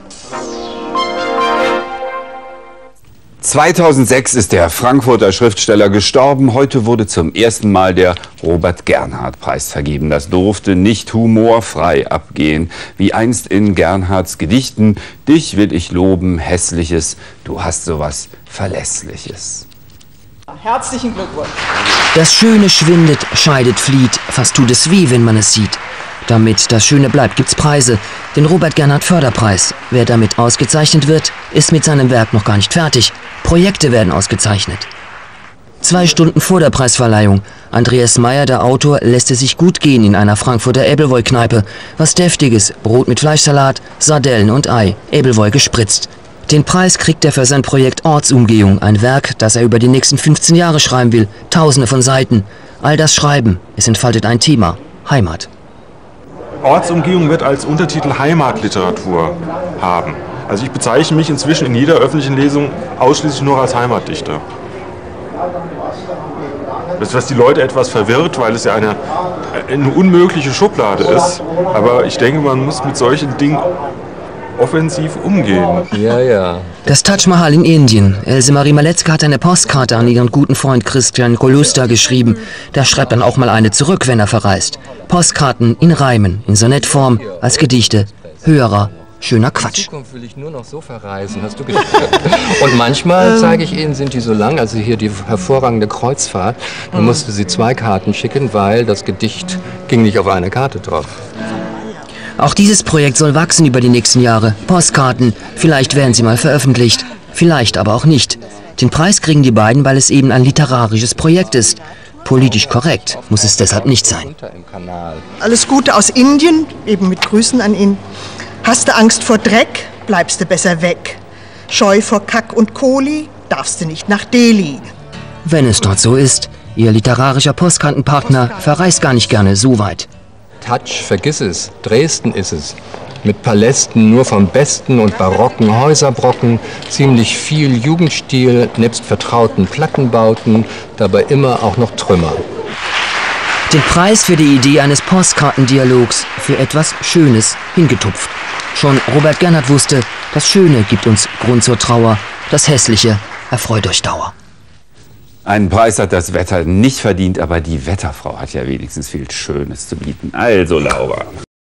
2006 ist der Frankfurter Schriftsteller gestorben. Heute wurde zum ersten Mal der Robert-Gernhardt-Preis vergeben. Das durfte nicht humorfrei abgehen, wie einst in Gernhardts Gedichten: Dich will ich loben, Hässliches, du hast sowas Verlässliches. Herzlichen Glückwunsch. Das Schöne schwindet, scheidet, flieht, fast tut es weh, wenn man es sieht. Damit das Schöne bleibt, gibt's Preise. Den Robert-Gernhardt-Förderpreis. Wer damit ausgezeichnet wird, ist mit seinem Werk noch gar nicht fertig. Projekte werden ausgezeichnet. 2 Stunden vor der Preisverleihung. Andreas Meyer, der Autor, lässt es sich gut gehen in einer Frankfurter Ebbelwoi-Kneipe. Was Deftiges, Brot mit Fleischsalat, Sardellen und Ei, Ebbelwoi gespritzt. Den Preis kriegt er für sein Projekt Ortsumgehung, ein Werk, das er über die nächsten 15 Jahre schreiben will. Tausende von Seiten. All das Schreiben, es entfaltet ein Thema: Heimat. Ortsumgehung wird als Untertitel Heimatliteratur haben. Also ich bezeichne mich inzwischen in jeder öffentlichen Lesung ausschließlich nur als Heimatdichter. Das, was die Leute etwas verwirrt, weil es ja eine unmögliche Schublade ist. Aber ich denke, man muss mit solchen Dingen offensiv umgehen. Ja. Das Taj Mahal in Indien. Else Marie Maletzka hat eine Postkarte an ihren guten Freund Christian Kolusta geschrieben. Der schreibt dann auch mal eine zurück, wenn er verreist. Postkarten in Reimen, in Sonettform, als Gedichte. Höherer, schöner Quatsch. In Zukunft will ich nur noch so verreisen, hast du gesagt. Und manchmal, sage ich Ihnen, sind die so lang, also hier die hervorragende Kreuzfahrt, dann musste sie 2 Karten schicken, weil das Gedicht ging nicht auf eine Karte drauf. Auch dieses Projekt soll wachsen über die nächsten Jahre. Postkarten, vielleicht werden sie mal veröffentlicht, vielleicht aber auch nicht. Den Preis kriegen die beiden, weil es eben ein literarisches Projekt ist. Politisch korrekt muss es deshalb nicht sein. Alles Gute aus Indien, eben mit Grüßen an ihn. Hast du Angst vor Dreck, bleibst du besser weg. Scheu vor Kack und Kohli, darfst du nicht nach Delhi. Wenn es dort so ist, ihr literarischer Postkartenpartner verreist gar nicht gerne so weit. Touch, vergiss es, Dresden ist es. Mit Palästen nur vom besten und barocken Häuserbrocken, ziemlich viel Jugendstil, nebst vertrauten Plattenbauten, dabei immer auch noch Trümmer. Den Preis für die Idee eines Postkartendialogs, für etwas Schönes, hingetupft. Schon Robert Gernhardt wusste, das Schöne gibt uns Grund zur Trauer, das Hässliche erfreut euch Dauer. Einen Preis hat das Wetter nicht verdient, aber die Wetterfrau hat ja wenigstens viel Schönes zu bieten. Also, Laura.